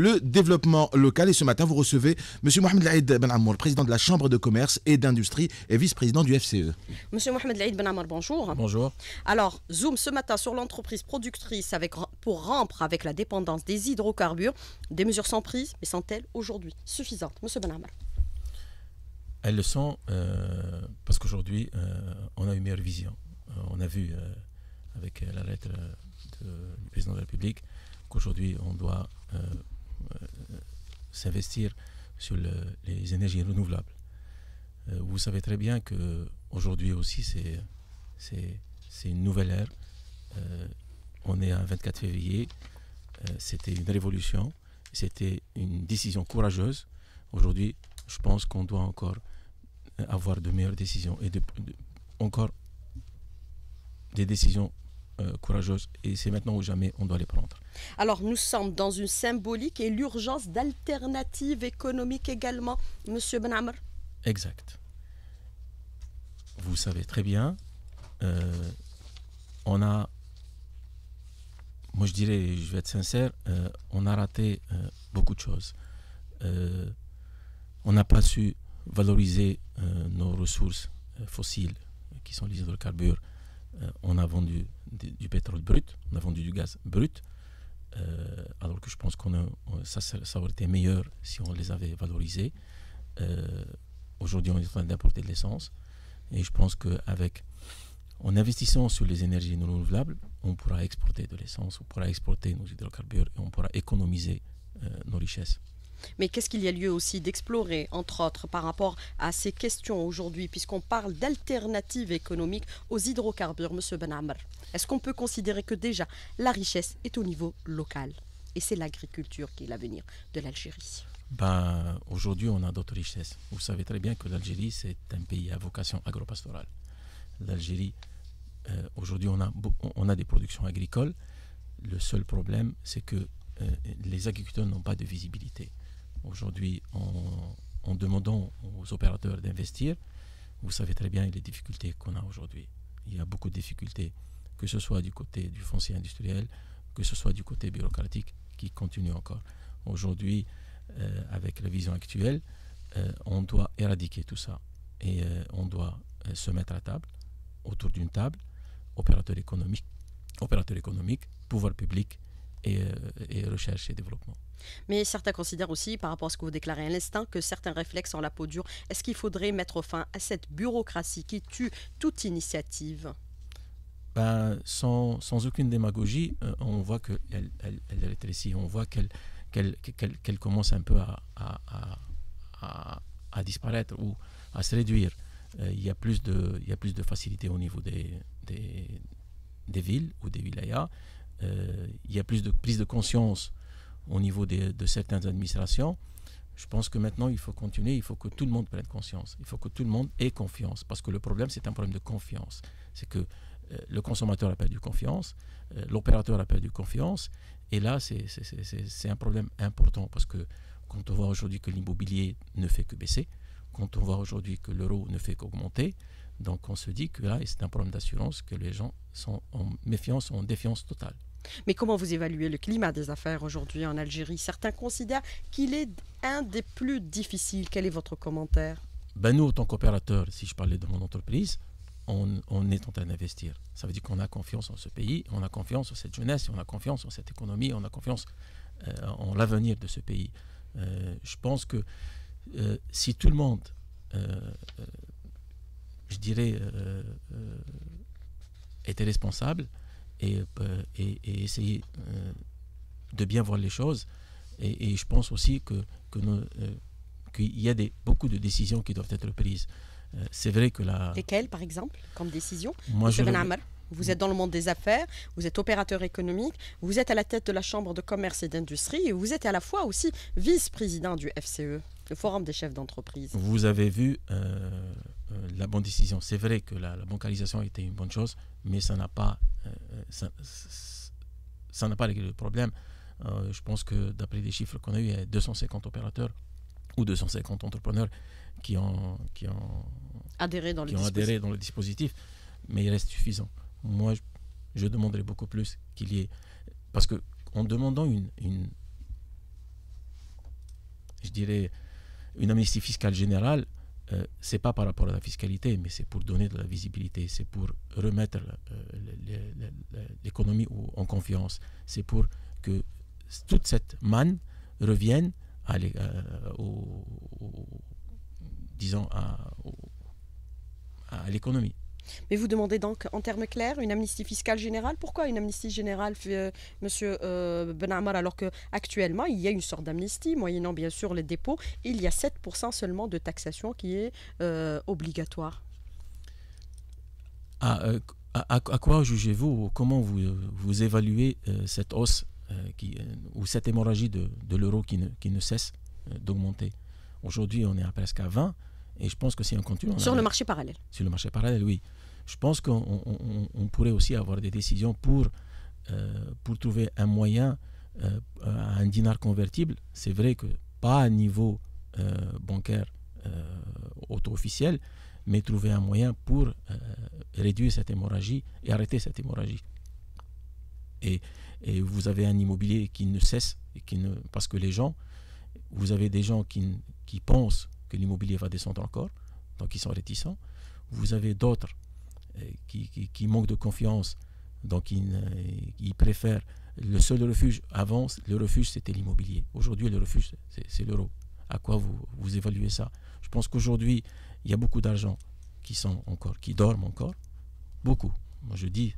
le développement local. Et ce matin, vous recevez M. Mohamed Laïd Ben Amour, président de la Chambre de commerce et d'industrie et vice-président du FCE. Monsieur Mohamed Laïd Ben Amour, bonjour. Bonjour. Alors, zoom ce matin sur l'entreprise productrice pour rompre avec la dépendance des hydrocarbures. Des mesures sont prises, mais sont-elles aujourd'hui suffisantes? Monsieur Ben Amour. Elles le sont parce qu'aujourd'hui, on a une meilleure vision. On a vu avec la lettre du président de la République qu'aujourd'hui, on doit s'investir sur les énergies renouvelables. Vous savez très bien qu'aujourd'hui aussi, c'est une nouvelle ère. On est à 24 février. C'était une révolution. C'était une décision courageuse. Aujourd'hui, je pense qu'on doit encore avoir de meilleures décisions et encore des décisions courageuses. Et c'est maintenant ou jamais on doit les prendre. Alors, nous sommes dans une symbolique et l'urgence d'alternatives économiques également, monsieur Ben Amour. Exact. Vous savez très bien, on a, moi je dirais, je vais être sincère, on a raté beaucoup de choses. On n'a pas su valoriser nos ressources fossiles, qui sont les hydrocarbures. On a vendu du pétrole brut, on a vendu du gaz brut, alors que je pense ça aurait été meilleur si on les avait valorisés. Aujourd'hui, on est en train d'importer de l'essence. Et je pense qu'en investissant sur les énergies non renouvelables, on pourra exporter de l'essence, on pourra exporter nos hydrocarbures et on pourra économiser nos richesses. Mais qu'est-ce qu'il y a lieu aussi d'explorer, entre autres, par rapport à ces questions aujourd'hui, puisqu'on parle d'alternatives économiques aux hydrocarbures, monsieur Ben Amour? Est-ce qu'on peut considérer que déjà la richesse est au niveau local? Et c'est l'agriculture qui est l'avenir de l'Algérie. Aujourd'hui, on a d'autres richesses. Vous savez très bien que l'Algérie, c'est un pays à vocation agropastorale. L'Algérie, aujourd'hui, on a des productions agricoles. Le seul problème, c'est que les agriculteurs n'ont pas de visibilité. Aujourd'hui, en demandant aux opérateurs d'investir, vous savez très bien les difficultés qu'on a aujourd'hui. Il y a beaucoup de difficultés, que ce soit du côté du foncier industriel, que ce soit du côté bureaucratique, qui continue encore. Aujourd'hui, avec la vision actuelle, on doit éradiquer tout ça. Et on doit se mettre à table, autour d'une table, opérateurs économiques, pouvoir public et recherche et développement. Mais certains considèrent aussi, par rapport à ce que vous déclarez à l'instant, que certains réflexes ont la peau dure. Est-ce qu'il faudrait mettre fin à cette bureaucratie qui tue toute initiative? Sans aucune démagogie, on voit qu'elle rétrécit, on voit qu'elle commence un peu à disparaître ou à se réduire. Il y a plus de facilité au niveau des villes ou des wilayas. Il y a plus de prise de conscience au niveau de certaines administrations. Je pense que maintenant, il faut continuer, il faut que tout le monde prenne conscience, il faut que tout le monde ait confiance, parce que le problème, c'est un problème de confiance. C'est que le consommateur a perdu confiance, l'opérateur a perdu confiance, et là, c'est un problème important, parce que quand on voit aujourd'hui que l'immobilier ne fait que baisser, quand on voit aujourd'hui que l'euro ne fait qu'augmenter, donc on se dit que là, c'est un problème d'assurance, que les gens sont en méfiance, en défiance totale. Mais comment vous évaluez le climat des affaires aujourd'hui en Algérie? Certains considèrent qu'il est un des plus difficiles. Quel est votre commentaire? Nous, en tant qu'opérateur, si je parlais de mon entreprise, on est en train d'investir. Ça veut dire qu'on a confiance en ce pays, on a confiance en cette jeunesse, on a confiance en cette économie, on a confiance en l'avenir de ce pays. Je pense que si tout le monde, je dirais, était responsable, et essayer de bien voir les choses. Et je pense aussi qu'il y a beaucoup de décisions qui doivent être prises. C'est vrai que Lesquelles, par exemple, comme décision? Vous êtes dans le monde des affaires, vous êtes opérateur économique, vous êtes à la tête de la Chambre de commerce et d'industrie, et vous êtes à la fois aussi vice-président du FCE, le Forum des chefs d'entreprise. Vous avez vu la bonne décision. C'est vrai que la bancarisation a été une bonne chose, mais ça n'a pas réglé le problème. Je pense que d'après les chiffres qu'on a eu, il y a 250 opérateurs ou 250 entrepreneurs qui ont adhéré dans le dispositif, mais il reste suffisant. Moi, je demanderais beaucoup plus qu'il y ait... Parce qu'en demandant je dirais, une amnistie fiscale générale, c'est pas par rapport à la fiscalité, mais c'est pour donner de la visibilité, c'est pour remettre l'économie en confiance, c'est pour que toute cette manne revienne disons à l'économie. Mais vous demandez donc en termes clairs une amnistie fiscale générale. Pourquoi une amnistie générale, monsieur Ben Ammar, alors qu'actuellement il y a une sorte d'amnistie, moyennant bien sûr les dépôts, il y a 7% seulement de taxation qui est obligatoire. À quoi jugez-vous, comment vous évaluez cette hausse ou cette hémorragie de l'euro qui ne cesse d'augmenter? Aujourd'hui, on est à presque à 20, et je pense que si on continue... Sur le marché parallèle. Sur le marché parallèle, oui. Je pense qu'on pourrait aussi avoir des décisions pour trouver un moyen à un dinar convertible. C'est vrai que pas à niveau bancaire auto-officiel, mais trouver un moyen pour réduire cette hémorragie et arrêter cette hémorragie. Et vous avez un immobilier qui ne cesse, parce que vous avez des gens qui pensent que l'immobilier va descendre encore, donc ils sont réticents. Vous avez d'autres qui manquent de confiance, donc ils préfèrent. Le seul refuge avant, le refuge c'était l'immobilier. Aujourd'hui, le refuge c'est l'euro. À quoi vous évaluez ça? Je pense qu'aujourd'hui, il y a beaucoup d'argent qui dorment encore, beaucoup. Moi je dis,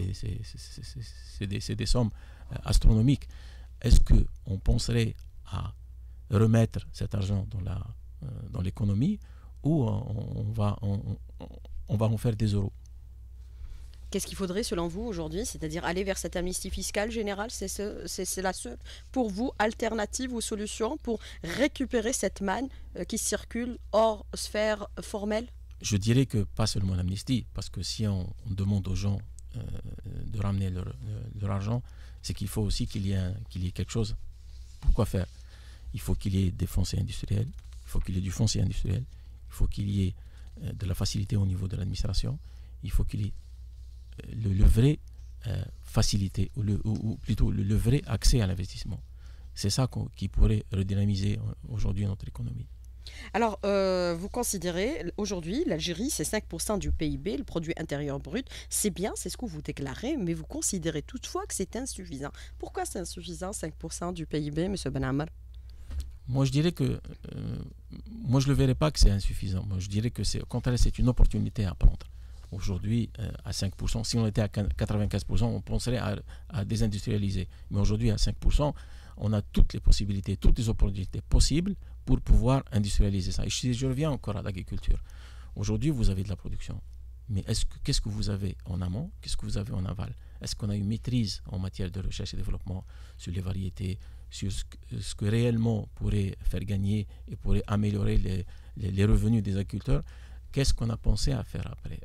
c'est des sommes astronomiques. Est-ce qu'on penserait à remettre cet argent dans l'économie, ou on va en faire des euros? Qu'est-ce qu'il faudrait selon vous aujourd'hui? C'est-à-dire aller vers cette amnistie fiscale générale, c'est la seule pour vous alternative ou solution pour récupérer cette manne qui circule hors sphère formelle? Je dirais que pas seulement l'amnistie, parce que si on demande aux gens de ramener leur argent, c'est qu'il faut aussi qu'il y ait quelque chose. Pourquoi faire? Il faut qu'il y ait des fonciers industriels, il faut qu'il y ait du foncier industriel, il faut qu'il y ait de la facilité au niveau de l'administration, il faut qu'il y ait le vrai facilité, ou plutôt le vrai accès à l'investissement. C'est ça qui pourrait redynamiser aujourd'hui notre économie. Alors, vous considérez, aujourd'hui, l'Algérie, c'est 5% du PIB, le produit intérieur brut. C'est bien, c'est ce que vous déclarez, mais vous considérez toutefois que c'est insuffisant. Pourquoi c'est insuffisant, 5% du PIB, M. Ben Ammar? Moi, je dirais que... moi, je ne le verrais pas que c'est insuffisant. Moi, je dirais que au contraire, c'est une opportunité à prendre. Aujourd'hui, à 5%, si on était à 95%, on penserait à désindustrialiser. Mais aujourd'hui, à 5%, on a toutes les possibilités, toutes les opportunités possibles pour pouvoir industrialiser ça. Et je reviens encore à l'agriculture. Aujourd'hui, vous avez de la production. Mais qu'est-ce que vous avez en amont? Qu'est-ce que vous avez en aval? Est-ce qu'on a une maîtrise en matière de recherche et développement sur les variétés, sur ce que réellement pourrait faire gagner et pourrait améliorer les revenus des agriculteurs? Qu'est-ce qu'on a pensé à faire après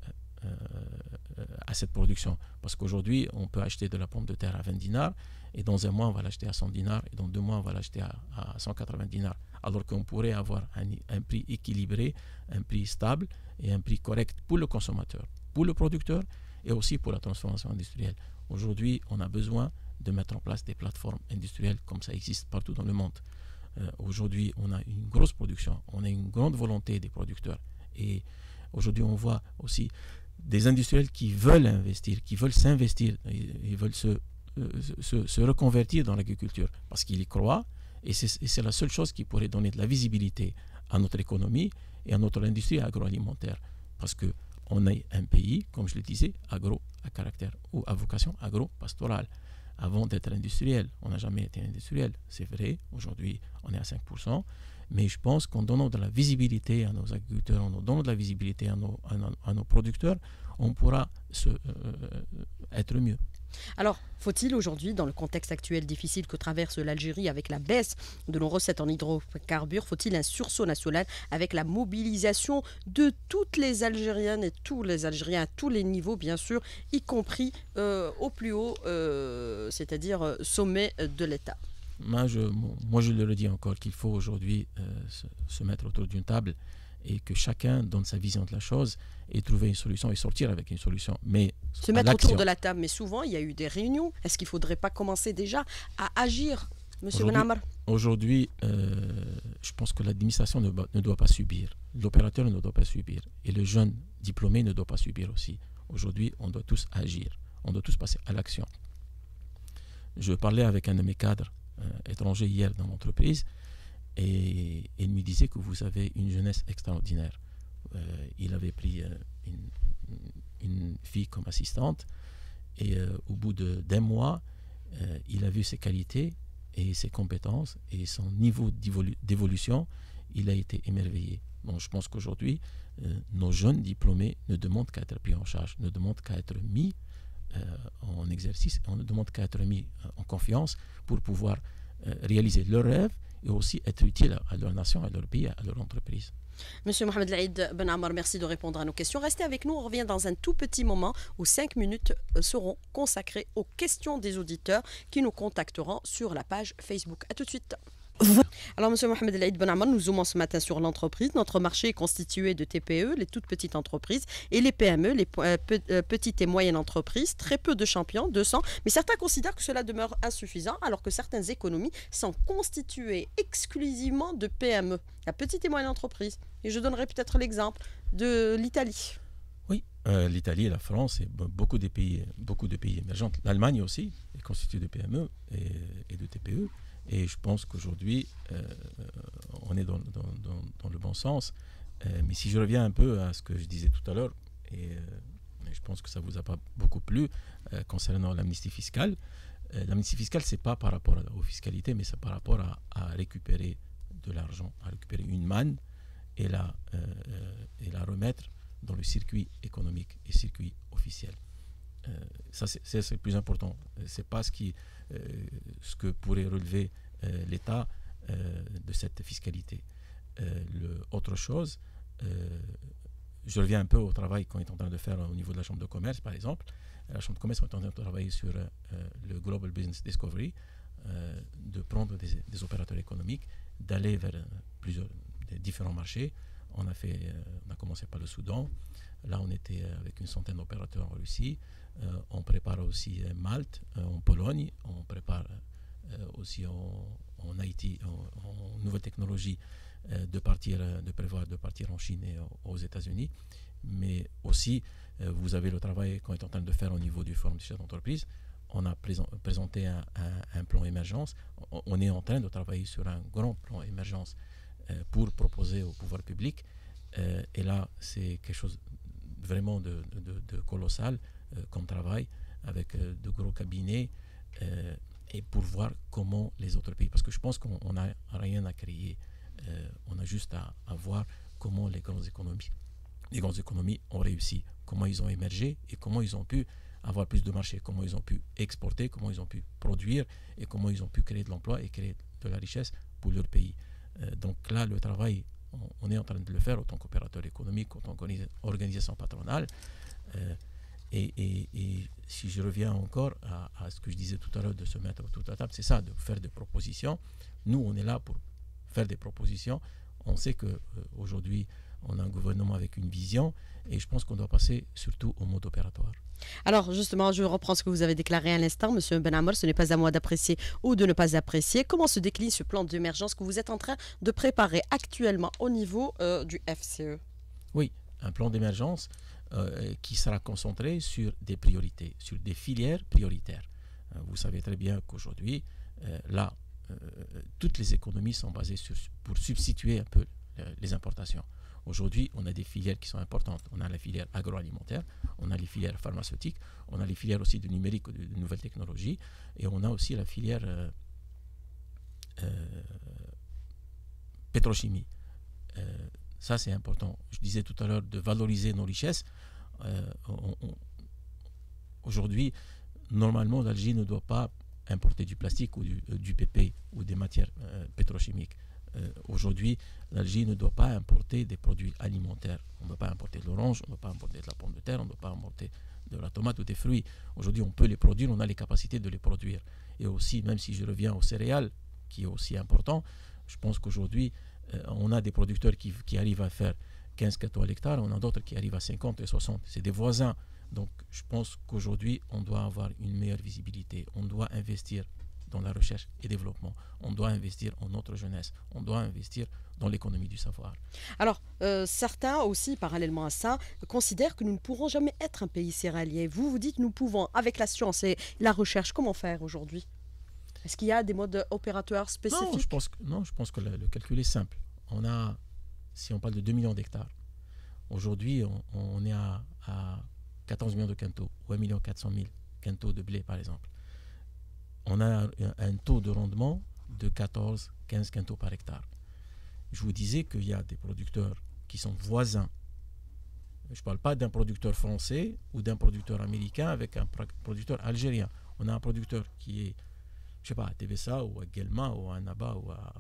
à cette production? Parce qu'aujourd'hui, on peut acheter de la pomme de terre à 20 dinars, et dans un mois, on va l'acheter à 100 dinars, et dans 2 mois, on va l'acheter à 180 dinars. Alors qu'on pourrait avoir un prix équilibré, un prix stable et un prix correct pour le consommateur, pour le producteur et aussi pour la transformation industrielle. Aujourd'hui, on a besoin de mettre en place des plateformes industrielles comme ça existe partout dans le monde. Aujourd'hui, on a une grosse production, on a une grande volonté des producteurs. Et aujourd'hui, on voit aussi des industriels qui veulent investir, qui veulent s'investir, ils veulent se reconvertir dans l'agriculture parce qu'ils y croient, et c'est la seule chose qui pourrait donner de la visibilité à notre économie et à notre industrie agroalimentaire, parce qu'on est un pays, comme je le disais, à caractère ou à vocation agro-pastorale. Avant d'être industriel, on n'a jamais été industriel, c'est vrai, aujourd'hui on est à 5%, mais je pense qu'en donnant de la visibilité à nos agriculteurs, en donnant de la visibilité à nos producteurs, on pourra être mieux. Alors, faut-il aujourd'hui, dans le contexte actuel difficile que traverse l'Algérie avec la baisse de nos recettes en hydrocarbures, faut-il un sursaut national avec la mobilisation de toutes les Algériennes et tous les Algériens à tous les niveaux, bien sûr, y compris au plus haut, c'est-à-dire sommet de l'État? Moi, je le redis encore qu'il faut aujourd'hui se mettre autour d'une table et que chacun donne sa vision de la chose et trouver une solution et sortir avec une solution. Mais se mettre autour de la table, mais souvent il y a eu des réunions. Est-ce qu'il ne faudrait pas commencer déjà à agir, M. Ben Ammar? Aujourd'hui, je pense que l'administration ne doit pas subir, l'opérateur ne doit pas subir, et le jeune diplômé ne doit pas subir aussi. Aujourd'hui, on doit tous agir, on doit tous passer à l'action. Je parlais avec un de mes cadres étrangers hier dans l'entreprise, et il me disait que vous avez une jeunesse extraordinaire. Il avait pris une fille comme assistante, et au bout d'un mois, il a vu ses qualités et ses compétences et son niveau d'évolution, il a été émerveillé. Donc je pense qu'aujourd'hui, nos jeunes diplômés ne demandent qu'à être pris en charge, ne demandent qu'à être mis en exercice, on ne demande qu'à être mis en confiance pour pouvoir réaliser leurs rêves et aussi être utile à leur nation, à leur pays, à leur entreprise. Monsieur Mohamed Laïd Ben Ammar, merci de répondre à nos questions. Restez avec nous, on revient dans un tout petit moment où 5 minutes seront consacrées aux questions des auditeurs qui nous contacteront sur la page Facebook. A tout de suite. Alors, Monsieur Mohamed Laïd Ben Ammar, nous zoomons ce matin sur l'entreprise. Notre marché est constitué de TPE, les toutes petites entreprises, et les PME, les petites et moyennes entreprises. Très peu de champions, 200, mais certains considèrent que cela demeure insuffisant, alors que certaines économies sont constituées exclusivement de PME, la petite et moyenne entreprise. Et je donnerai peut-être l'exemple de l'Italie. Oui, l'Italie et la France et beaucoup de pays émergents. L'Allemagne aussi est constituée de PME et de TPE. Et je pense qu'aujourd'hui, on est dans le bon sens. Mais si je reviens un peu à ce que je disais tout à l'heure, et je pense que ça ne vous a pas beaucoup plu, concernant l'amnistie fiscale. L'amnistie fiscale, ce n'est pas par rapport aux fiscalités, mais c'est par rapport à récupérer de l'argent, à récupérer une manne et la remettre dans le circuit économique et circuit officiel. Ça, c'est le plus important. Ce n'est pas ce que pourrait relever l'État de cette fiscalité. Autre chose, je reviens un peu au travail qu'on est en train de faire au niveau de la Chambre de commerce, par exemple. La Chambre de commerce est en train de travailler sur le Global Business Discovery, de prendre des opérateurs économiques, d'aller vers des différents marchés. On a commencé par le Soudan. Là, on était avec une centaine d'opérateurs en Russie. On prépare aussi Malte, en Pologne. On prépare aussi en Haïti, en nouvelles technologies, de prévoir de partir en Chine et aux États-Unis. Mais aussi, vous avez le travail qu'on est en train de faire au niveau du Forum des chefs d'entreprise. On a présenté un plan émergence. On est en train de travailler sur un grand plan émergence pour proposer au pouvoir public. Et là, c'est quelque chose vraiment de colossal comme travail, avec de gros cabinets, et pour voir comment les autres pays, parce que je pense qu'on n'a rien à créer, on a juste à voir comment les grandes économies ont réussi, comment ils ont émergé et comment ils ont pu avoir plus de marché, comment ils ont pu exporter, comment ils ont pu produire et comment ils ont pu créer de l'emploi et créer de la richesse pour leur pays. Donc là, le travail, on est en train de le faire en tant qu'opérateur économique, en tant qu'organisation patronale. Et si je reviens encore à ce que je disais tout à l'heure, de se mettre autour de la table, c'est ça, de faire des propositions. Nous, on est là pour faire des propositions. On sait qu'aujourd'hui, on a un gouvernement avec une vision, et je pense qu'on doit passer surtout au mode opératoire. Alors justement, je reprends ce que vous avez déclaré à l'instant, Monsieur Ben Ammar, ce n'est pas à moi d'apprécier ou de ne pas apprécier. Comment se décline ce plan d'émergence que vous êtes en train de préparer actuellement au niveau du FCE? Oui, un plan d'émergence qui sera concentré sur des priorités, sur des filières prioritaires. Vous savez très bien qu'aujourd'hui, toutes les économies sont basées pour substituer un peu les importations. Aujourd'hui, on a des filières qui sont importantes. On a la filière agroalimentaire, on a les filières pharmaceutiques, on a les filières aussi de numérique, de nouvelles technologies, et on a aussi la filière pétrochimie. Ça, c'est important. Je disais tout à l'heure de valoriser nos richesses. Aujourd'hui, normalement, l'Algérie ne doit pas importer du plastique ou du PP ou des matières pétrochimiques. Aujourd'hui, l'Algérie ne doit pas importer des produits alimentaires. On ne doit pas importer de l'orange, on ne doit pas importer de la pomme de terre, on ne doit pas importer de la tomate ou des fruits. Aujourd'hui, on peut les produire, on a les capacités de les produire. Et aussi, même si je reviens aux céréales, qui est aussi important, je pense qu'aujourd'hui, on a des producteurs qui arrivent à faire 15 gâteaux à l'hectare, on a d'autres qui arrivent à 50 et 60. C'est des voisins. Donc, je pense qu'aujourd'hui, on doit avoir une meilleure visibilité. On doit investir dans la recherche et développement. On doit investir en notre jeunesse. On doit investir dans l'économie du savoir. Alors, certains aussi, parallèlement à ça, considèrent que nous ne pourrons jamais être un pays céréalier. Vous, vous dites nous pouvons, avec la science et la recherche, comment faire aujourd'hui? Est-ce qu'il y a des modes opératoires spécifiques? Non, je pense que le calcul est simple. Si on parle de 2 millions d'hectares, aujourd'hui, on est à 14 millions de quintaux, ou 1 400 000 quintaux de blé, par exemple. On a un taux de rendement de 14-15 quintaux par hectare. Je vous disais qu'il y a des producteurs qui sont voisins. Je ne parle pas d'un producteur français ou d'un producteur américain avec un producteur algérien. On a un producteur qui est, je ne sais pas, à Tébessa ou à Guelma ou à Annaba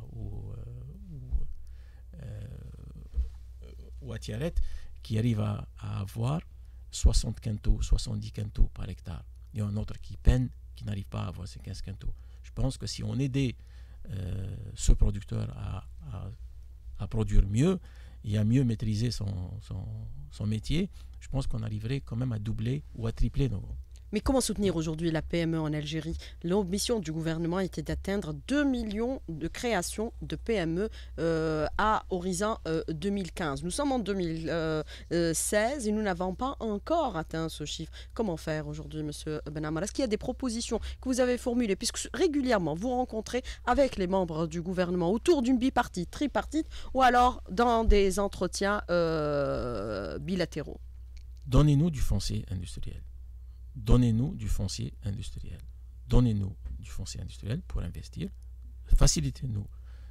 ou à Tiaret, qui arrive à avoir 60 quintaux, 70 quintaux par hectare. Il y a un autre qui peine, qui n'arrive pas à avoir ces 15 quintaux. Je pense que si on aidait ce producteur à produire mieux et à mieux maîtriser son métier, je pense qu'on arriverait quand même à doubler ou à tripler nos... Mais comment soutenir aujourd'hui la PME en Algérie? L'ambition du gouvernement était d'atteindre 2 millions de créations de PME à horizon 2015. Nous sommes en 2016 et nous n'avons pas encore atteint ce chiffre. Comment faire aujourd'hui, M. Ben Ammar? Est-ce qu'il y a des propositions que vous avez formulées, puisque régulièrement vous rencontrez avec les membres du gouvernement autour d'une bipartite, tripartite, ou alors dans des entretiens bilatéraux? Donnez-nous du foncier industriel. Donnez-nous du foncier industriel. Donnez-nous du foncier industriel pour investir. Facilitez-nous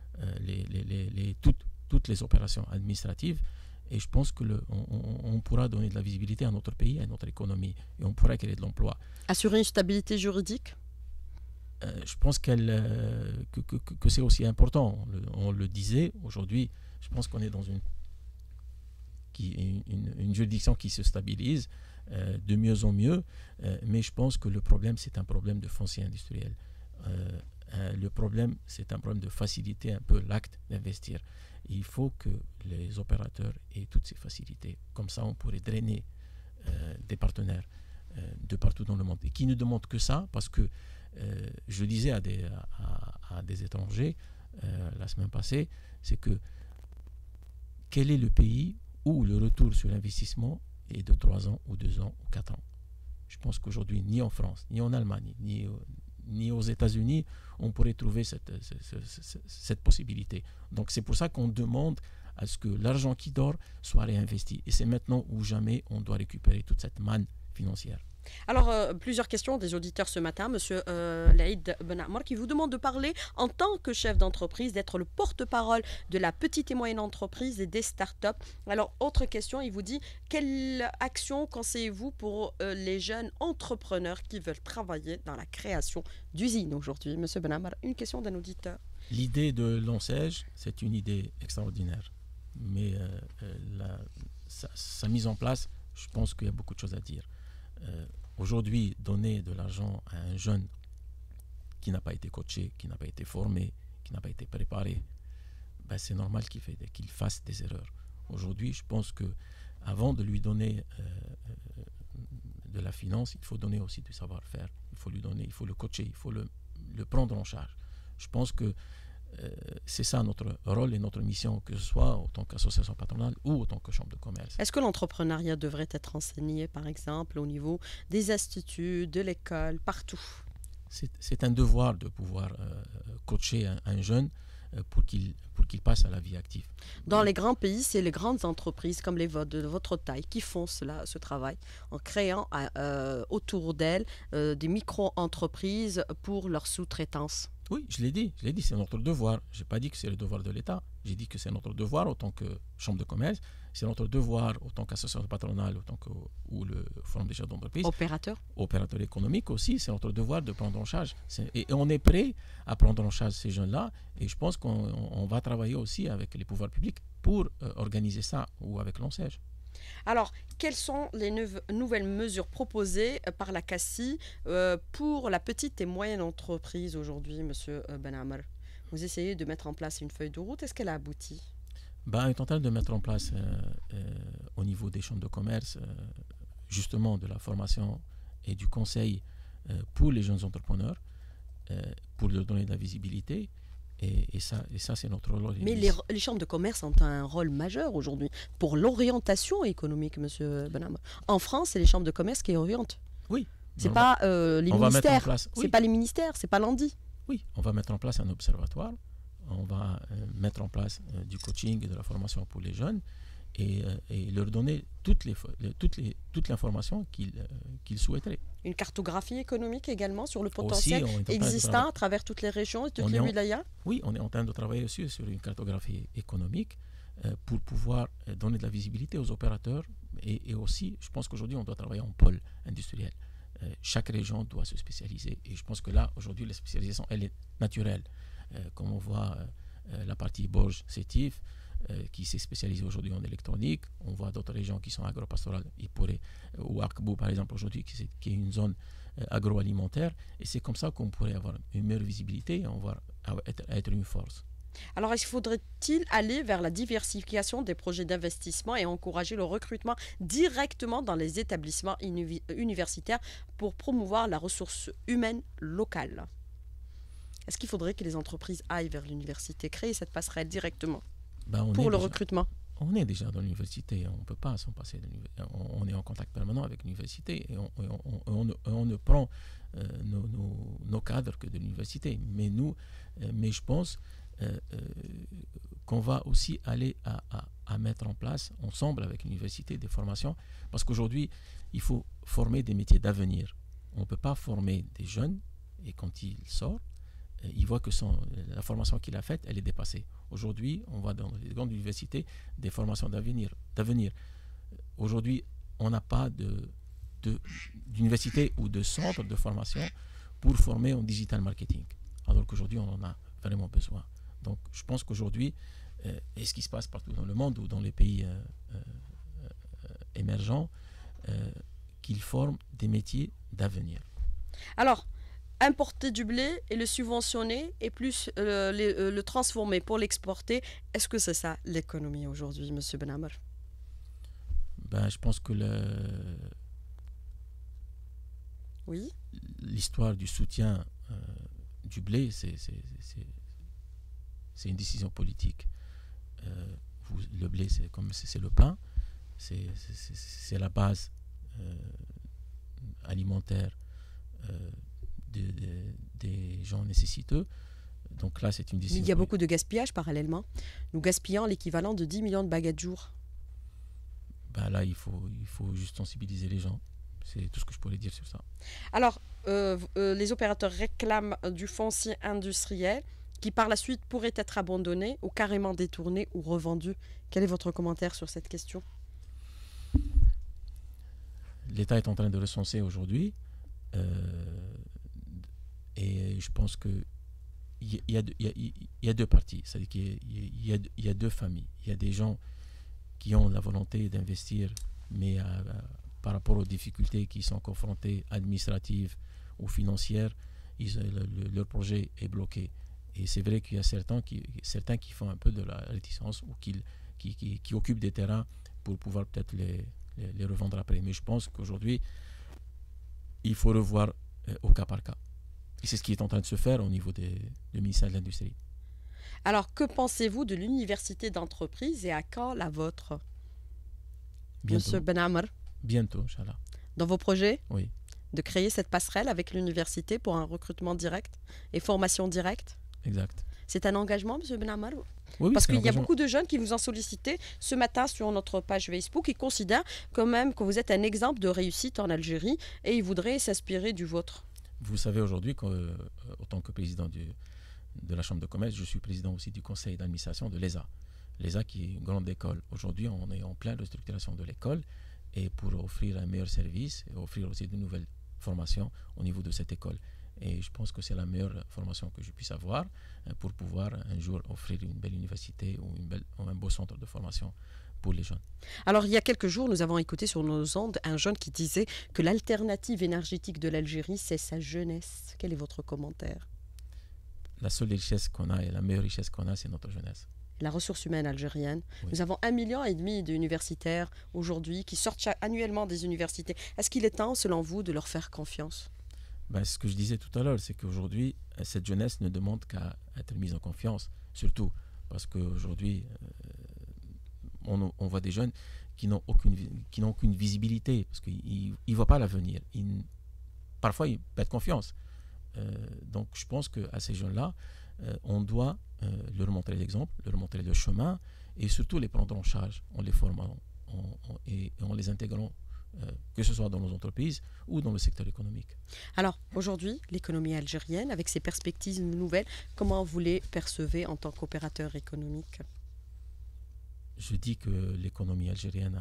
toutes les opérations administratives. Et je pense qu'on pourra donner de la visibilité à notre pays, à notre économie. Et on pourra créer de l'emploi. Assurer une stabilité juridique? Je pense que c'est aussi important. On le disait, aujourd'hui, je pense qu'on est dans une juridiction qui se stabilise de mieux en mieux, mais je pense que le problème, c'est un problème de foncier industriel. Le problème, c'est un problème de faciliter un peu l'acte d'investir. Il faut que les opérateurs aient toutes ces facilités. Comme ça, on pourrait drainer des partenaires de partout dans le monde. Et qui ne demandent que ça, parce que je disais à des étrangers la semaine passée, c'est que quel est le pays où le retour sur l'investissement est de 3 ans ou 2 ans ou 4 ans. Je pense qu'aujourd'hui, ni en France, ni en Allemagne, ni aux États-Unis, on pourrait trouver cette possibilité. Donc c'est pour ça qu'on demande à ce que l'argent qui dort soit réinvesti. Et c'est maintenant ou jamais on doit récupérer toute cette manne financière. Alors, plusieurs questions des auditeurs ce matin. Monsieur Laïd Ben Ammar qui vous demande de parler en tant que chef d'entreprise, d'être le porte-parole de la petite et moyenne entreprise et des startups. Alors, autre question, il vous dit, quelle action conseillez-vous pour les jeunes entrepreneurs qui veulent travailler dans la création d'usines aujourd'hui? Monsieur Ben Ammar, une question d'un auditeur. L'idée de l'ONCEJ, c'est une idée extraordinaire. Mais sa mise en place, je pense qu'il y a beaucoup de choses à dire. Aujourd'hui, donner de l'argent à un jeune qui n'a pas été coaché, qui n'a pas été formé, qui n'a pas été préparé, ben c'est normal qu'il fasse des erreurs. Aujourd'hui, je pense que avant de lui donner de la finance, il faut donner aussi du savoir-faire. Il faut lui donner, il faut le coacher, il faut le prendre en charge. Je pense que c'est ça notre rôle et notre mission, que ce soit en tant qu'association patronale ou en tant que chambre de commerce. Est-ce que l'entrepreneuriat devrait être enseigné, par exemple, au niveau des instituts, de l'école, partout? C'est un devoir de pouvoir coacher un jeune pour qu'il passe à la vie active. Dans les grands pays, c'est les grandes entreprises comme les vôtres, de votre taille, qui font ce travail en créant autour d'elles des micro-entreprises pour leur sous-traitance. Oui, je l'ai dit, c'est notre devoir. Je n'ai pas dit que c'est le devoir de l'État. J'ai dit que c'est notre devoir en tant que chambre de commerce, c'est notre devoir en tant qu'association patronale, ou le Forum des chefs d'entreprise. Opérateur économique aussi, c'est notre devoir de prendre en charge. Et on est prêt à prendre en charge ces jeunes-là. Et je pense qu'on va travailler aussi avec les pouvoirs publics pour organiser ça, ou avec l'ONCEJ. Alors, quelles sont les nouvelles mesures proposées par la CACI pour la petite et moyenne entreprise aujourd'hui, Monsieur Ben Ammar? Vous essayez de mettre en place une feuille de route. Est-ce qu'elle a abouti? On est en train de mettre en place au niveau des chambres de commerce justement de la formation et du conseil pour les jeunes entrepreneurs. pour leur donner de la visibilité. Et ça c'est notre rôle. Mais les chambres de commerce ont un rôle majeur aujourd'hui pour l'orientation économique, monsieur Benhammer. En France, c'est les chambres de commerce qui orientent. Oui. C'est pas les ministères. C'est pas les ministères, c'est pas l'ANDI. Oui, on va mettre en place un observatoire. On va mettre en place du coaching et de la formation pour les jeunes et leur donner toute l'information qu'ils souhaiteraient. Une cartographie économique également sur le potentiel existant à travers toutes les régions et toutes les wilayas. Oui, on est en train de travailler aussi sur une cartographie économique pour pouvoir donner de la visibilité aux opérateurs et aussi, je pense qu'aujourd'hui, on doit travailler en pôle industriel. Chaque région doit se spécialiser et je pense que là, aujourd'hui, la spécialisation, elle est naturelle. Comme on voit la partie Borges-Sétif, qui s'est spécialisée aujourd'hui en électronique. On voit d'autres régions qui sont agropastorales, ou Akbou par exemple aujourd'hui, qui est une zone agroalimentaire. Et c'est comme ça qu'on pourrait avoir une meilleure visibilité et on va être une force. Alors, est-ce faudrait-il aller vers la diversification des projets d'investissement et encourager le recrutement directement dans les établissements universitaires pour promouvoir la ressource humaine locale? Est-ce qu'il faudrait que les entreprises aillent vers l'université, créer cette passerelle directement pour le recrutement? On est déjà dans l'université, on ne peut pas s'en passer. On est en contact permanent avec l'université et on ne prend nos cadres que de l'université. Mais je pense qu'on va aussi aller à mettre en place, ensemble avec l'université, des formations. Parce qu'aujourd'hui, il faut former des métiers d'avenir. On ne peut pas former des jeunes et quand ils sortent, il voit que la formation qu'il a faite, elle est dépassée. Aujourd'hui, on voit dans les grandes universités des formations d'avenir. Aujourd'hui, on n'a pas d'université ou de centre de formation pour former en digital marketing. Alors qu'aujourd'hui, on en a vraiment besoin. Donc, je pense qu'aujourd'hui, et ce qui se passe partout dans le monde ou dans les pays émergents, qu'ils forment des métiers d'avenir. Alors, importer du blé et le subventionner et plus le transformer pour l'exporter, est-ce que c'est ça l'économie aujourd'hui, M. Benhammer? Je pense que l'histoire du soutien du blé, c'est une décision politique. Le blé, c'est le pain, c'est la base alimentaire des gens nécessiteux. Donc là, c'est une décision. Mais il y a beaucoup de gaspillage parallèlement. Nous gaspillons l'équivalent de 10 millions de baguettes jour. Là, il faut juste sensibiliser les gens. C'est tout ce que je pourrais dire sur ça. Alors, les opérateurs réclament du foncier industriel qui par la suite pourrait être abandonné ou carrément détourné ou revendu. Quel est votre commentaire sur cette question? L'État est en train de recenser aujourd'hui. Et je pense qu'il y a deux parties. C'est-à-dire qu'il y a deux familles. Il y a des gens qui ont la volonté d'investir, mais par rapport aux difficultés qui sont confrontées, administratives ou financières, leur projet est bloqué. Et c'est vrai qu'il y a certains qui font un peu de la réticence ou qui occupent des terrains pour pouvoir peut-être les revendre après. Mais je pense qu'aujourd'hui, il faut revoir au cas par cas. Et c'est ce qui est en train de se faire au niveau du ministère de l'Industrie. Alors, que pensez-vous de l'université d'entreprise et à quand la vôtre? Bientôt. Monsieur Benhammer? Bientôt, Inch'Allah. Dans vos projets? Oui. De créer cette passerelle avec l'université pour un recrutement direct et formation directe? Exact. C'est un engagement, M. Benhammer? Oui, parce qu'il y a beaucoup de jeunes qui vous ont sollicité ce matin sur notre page Facebook et considèrent quand même que vous êtes un exemple de réussite en Algérie et ils voudraient s'inspirer du vôtre. Vous savez aujourd'hui qu'en tant que président de la Chambre de commerce, je suis président aussi du conseil d'administration de l'ESA. L'ESA qui est une grande école. Aujourd'hui, on est en pleine restructuration de l'école et pour offrir un meilleur service et offrir aussi de nouvelles formations au niveau de cette école. Et je pense que c'est la meilleure formation que je puisse avoir pour pouvoir un jour offrir une belle université ou un beau centre de formation pour les jeunes. Alors, il y a quelques jours, nous avons écouté sur nos ondes un jeune qui disait que l'alternative énergétique de l'Algérie, c'est sa jeunesse. Quel est votre commentaire? La seule richesse qu'on a et la meilleure richesse qu'on a, c'est notre jeunesse. La ressource humaine algérienne. Oui. Nous avons 1,5 million d'universitaires aujourd'hui qui sortent annuellement des universités. Est-ce qu'il est temps, selon vous, de leur faire confiance? Ben, ce que je disais tout à l'heure, c'est qu'aujourd'hui, cette jeunesse ne demande qu'à être mise en confiance, surtout parce qu'aujourd'hui, on voit des jeunes qui n'ont aucune visibilité, parce qu'ils ne voient pas l'avenir. Parfois, ils perdent confiance. Donc, je pense qu'à ces jeunes-là, on doit leur montrer l'exemple, leur montrer le chemin, et surtout les prendre en charge en les formant et en les intégrant, que ce soit dans nos entreprises ou dans le secteur économique. Alors, aujourd'hui, l'économie algérienne, avec ses perspectives nouvelles, comment vous les percevez en tant qu'opérateur économique? Je dis que l'économie algérienne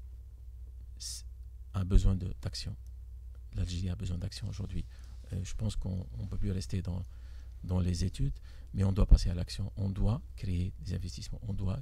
a besoin d'action. L'Algérie a besoin d'action aujourd'hui. Je pense qu'on ne peut plus rester dans les études, mais on doit passer à l'action. On doit créer des investissements, on doit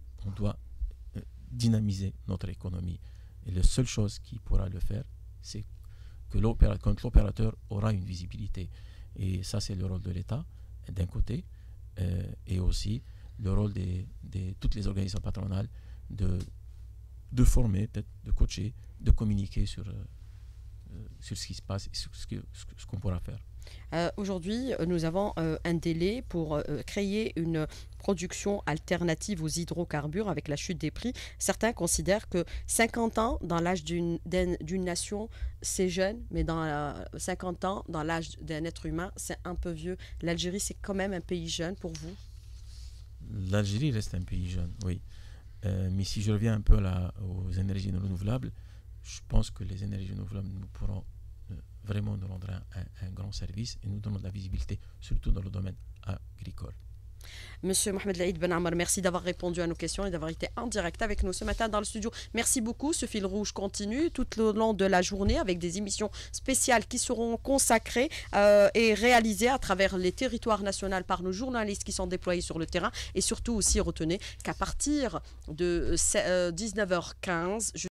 dynamiser notre économie. Et la seule chose qui pourra le faire, c'est que quand l'opérateur aura une visibilité. Et ça, c'est le rôle de l'État, d'un côté, et aussi le rôle de toutes les organisations patronales de former, peut-être de coacher, de communiquer sur ce qui se passe et sur ce qu'on pourra faire. Aujourd'hui, nous avons un délai pour créer une production alternative aux hydrocarbures avec la chute des prix. Certains considèrent que 50 ans dans l'âge d'une nation, c'est jeune, mais dans 50 ans dans l'âge d'un être humain, c'est un peu vieux. L'Algérie, c'est quand même un pays jeune pour vous? L'Algérie reste un pays jeune, oui. Mais si je reviens un peu aux énergies renouvelables, je pense que les énergies renouvelables nous pourront vraiment nous rendre un grand service et nous donner de la visibilité, surtout dans le domaine agricole. Monsieur Mohamed El-Aïd Ben Ammar, merci d'avoir répondu à nos questions et d'avoir été en direct avec nous ce matin dans le studio. Merci beaucoup. Ce fil rouge continue tout le long de la journée avec des émissions spéciales qui seront consacrées et réalisées à travers les territoires nationaux par nos journalistes qui sont déployés sur le terrain. Et surtout aussi, retenez qu'à partir de 19h15,